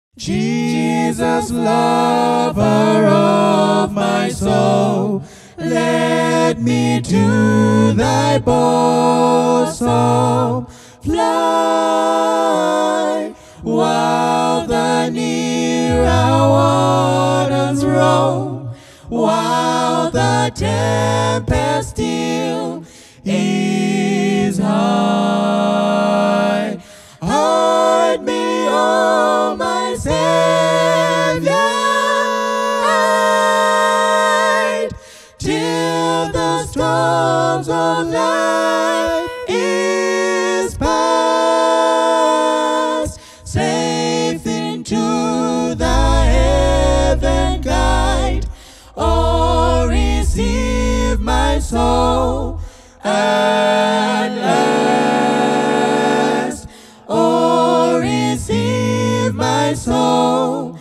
Jesus, lover of my soul, let me to thy bosom fly, while the nearer waters roll, while the tempest still is high. Hide me, O my Savior, hide, till the storms of life is past. Safe into the heaven guide, or receive my soul at last, or receive my soul